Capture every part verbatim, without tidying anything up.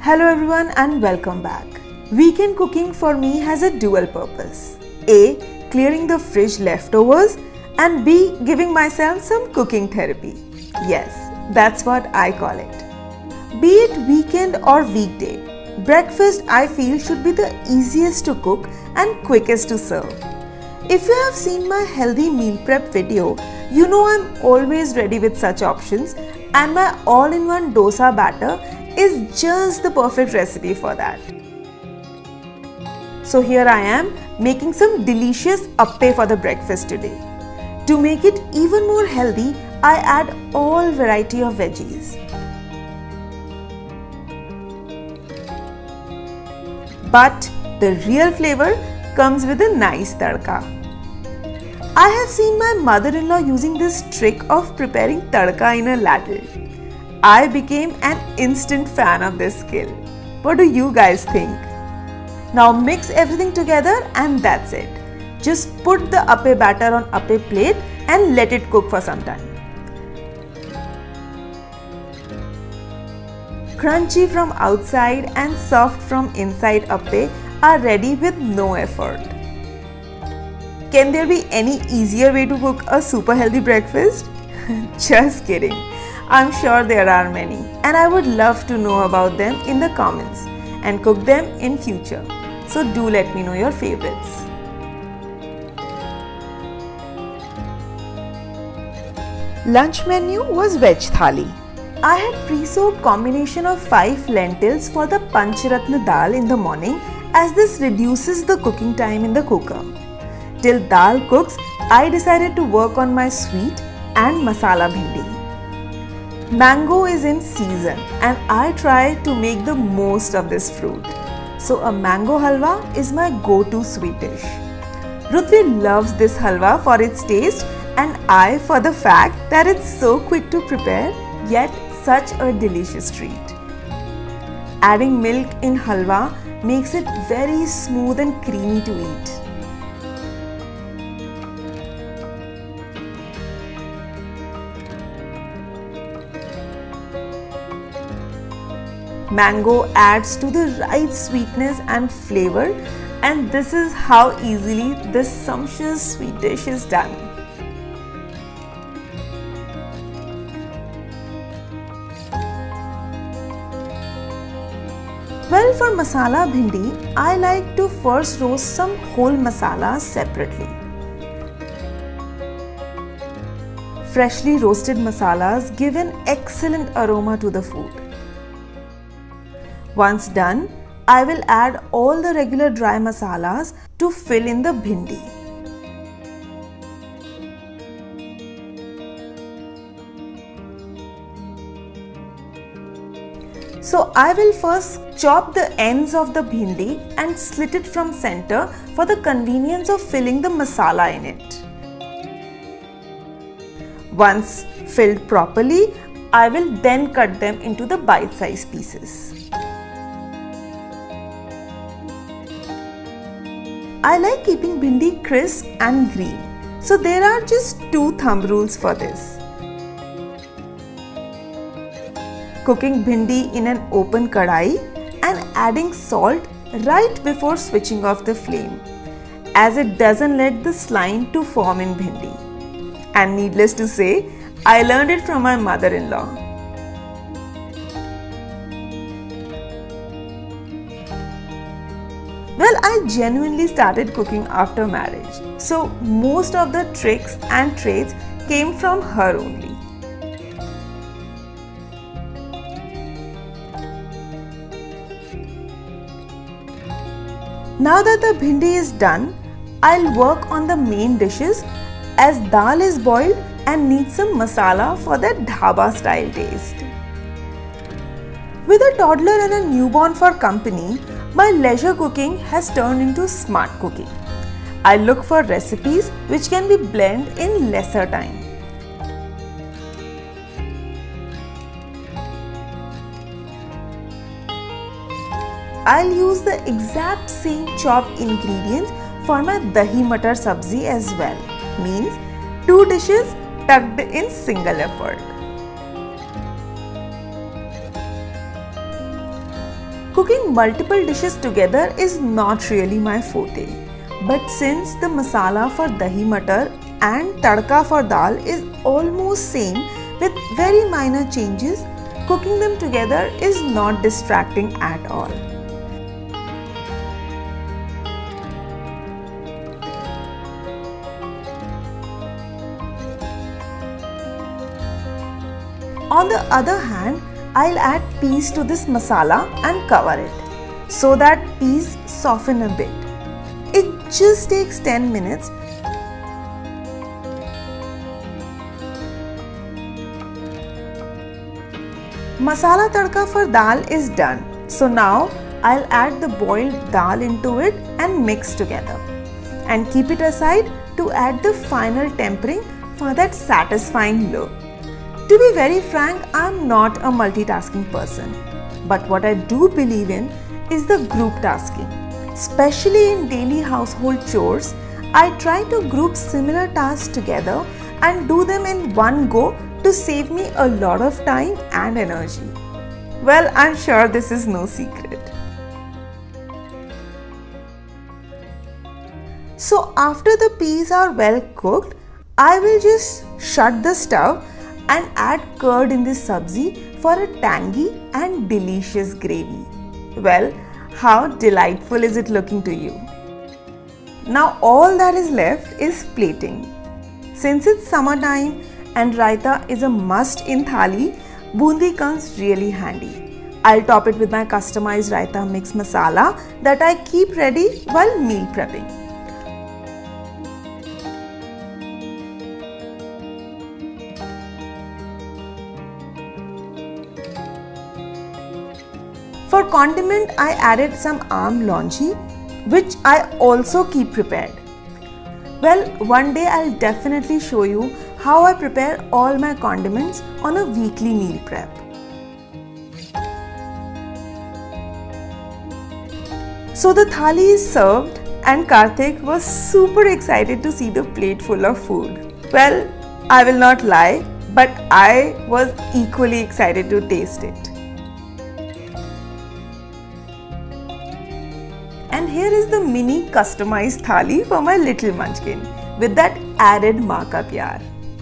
Hello everyone and welcome back. Weekend cooking for me has a dual purpose. A. Clearing the fridge leftovers, and B. Giving myself some cooking therapy. Yes, that's what I call it. Be it weekend or weekday, breakfast I feel should be the easiest to cook and quickest to serve. If you have seen my healthy meal prep video, you know I'm always ready with such options, and my all-in-one dosa batter is just the perfect recipe for that. So here I am making some delicious appe for the breakfast today. To make it even more healthy, I add all variety of veggies. But the real flavor comes with a nice tadka. I have seen my mother-in-law using this trick of preparing tadka in a ladle. I became an instant fan of this skill. What do you guys think? Now mix everything together and that's it. Just put the appe batter on appe plate and let it cook for some time. Crunchy from outside and soft from inside appe are ready with no effort. Can there be any easier way to cook a super healthy breakfast? Just kidding. I'm sure there are many, and I would love to know about them in the comments and cook them in future. So do let me know your favorites. Lunch menu was veg thali. I had pre-soaked combination of five lentils for the Panchratna dal in the morning, as this reduces the cooking time in the cooker. Till dal cooks, I decided to work on my sweet and masala bhindi. Mango is in season and I try to make the most of this fruit. So a mango halwa is my go-to sweet dish. Ruthvi loves this halwa for its taste and I for the fact that it's so quick to prepare yet such a delicious treat. Adding milk in halwa makes it very smooth and creamy to eat. Mango adds to the right sweetness and flavor, and this is how easily this sumptuous sweet dish is done. Well, for masala bhindi, I like to first roast some whole masalas separately. Freshly roasted masalas give an excellent aroma to the food. Once done, I will add all the regular dry masalas to fill in the bhindi. So I will first chop the ends of the bhindi and slit it from center for the convenience of filling the masala in it. Once filled properly, I will then cut them into the bite-sized pieces. I like keeping bhindi crisp and green, so there are just two thumb rules for this. Cooking bhindi in an open kadai and adding salt right before switching off the flame, as it doesn't let the slime to form in bhindi. And needless to say, I learned it from my mother-in-law. Well, I genuinely started cooking after marriage, so most of the tricks and traits came from her only. Now that the bhindi is done, I'll work on the main dishes, as dal is boiled and needs some masala for that dhaba style taste. With a toddler and a newborn for company, my leisure cooking has turned into smart cooking. I look for recipes which can be blended in lesser time. I'll use the exact same chopped ingredients for my dahi matar sabzi as well. Means two dishes tucked in single effort. Cooking multiple dishes together is not really my forte. But since the masala for dahi matar and tadka for dal is almost same with very minor changes, cooking them together is not distracting at all. On the other hand, I'll add peas to this masala and cover it so that peas soften a bit. It just takes ten minutes. Masala tadka for dal is done. So now I'll add the boiled dal into it and mix together. And keep it aside to add the final tempering for that satisfying look. To be very frank, I'm not a multitasking person. But what I do believe in is the group tasking. Especially in daily household chores, I try to group similar tasks together and do them in one go to save me a lot of time and energy. Well, I'm sure this is no secret. So after the peas are well cooked, I will just shut the stove and add curd in this sabzi for a tangy and delicious gravy. Well, how delightful is it looking to you? Now all that is left is plating. Since it's summertime and raita is a must in thali, bundi comes really handy. I'll top it with my customized raita mix masala that I keep ready while meal prepping. For condiment, I added some almond longi, which I also keep prepared. Well, one day I'll definitely show you how I prepare all my condiments on a weekly meal prep. So the thali is served and Karthik was super excited to see the plate full of food. Well, I will not lie, but I was equally excited to taste it. And here is the mini customized thali for my little munchkin with that added maa ka pyar.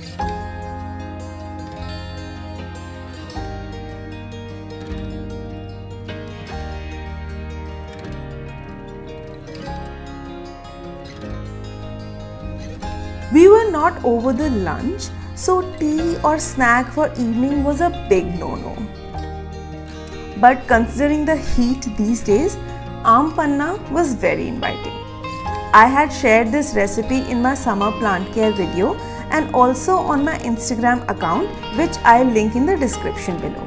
We were not over the lunch, so tea or snack for evening was a big no-no. But considering the heat these days, Aam Panna was very inviting. I had shared this recipe in my summer plant care video and also on my Instagram account, which I'll link in the description below.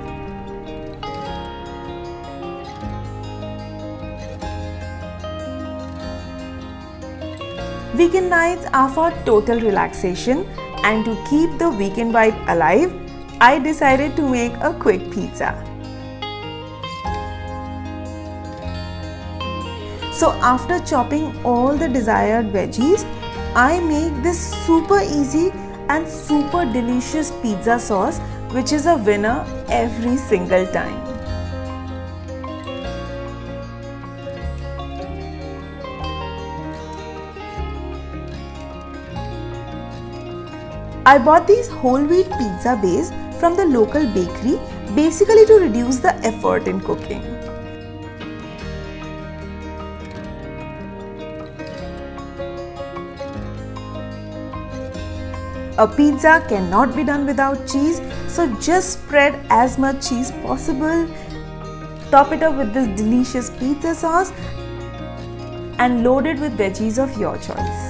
Weekend nights are for total relaxation, and to keep the weekend vibe alive, I decided to make a quick pizza. So after chopping all the desired veggies, I make this super easy and super delicious pizza sauce, which is a winner every single time. I bought these whole wheat pizza base from the local bakery, basically to reduce the effort in cooking. A pizza cannot be done without cheese, so just spread as much cheese possible, top it up with this delicious pizza sauce and load it with veggies of your choice.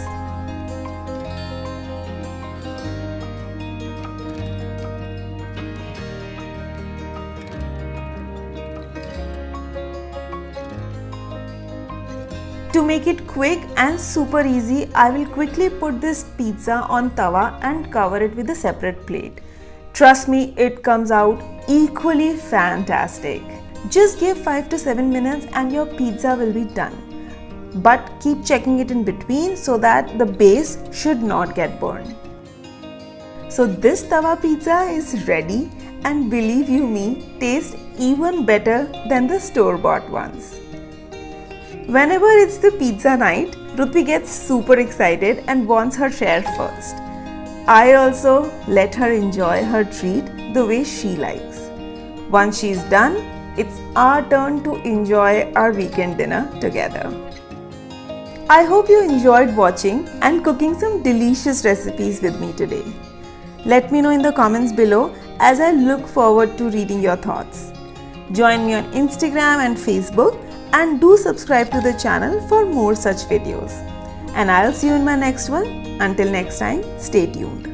To make it quick and super easy, I will quickly put this pizza on tawa and cover it with a separate plate. Trust me, it comes out equally fantastic. Just give five to seven minutes and your pizza will be done. But keep checking it in between so that the base should not get burned. So this tawa pizza is ready, and believe you me, tastes even better than the store-bought ones. Whenever it's the pizza night, Rutvi gets super excited and wants her share first. I also let her enjoy her treat the way she likes. Once she's done, it's our turn to enjoy our weekend dinner together. I hope you enjoyed watching and cooking some delicious recipes with me today. Let me know in the comments below as I look forward to reading your thoughts. Join me on Instagram and Facebook and do subscribe to the channel for more such videos. And I'll see you in my next one. Until next time, stay tuned.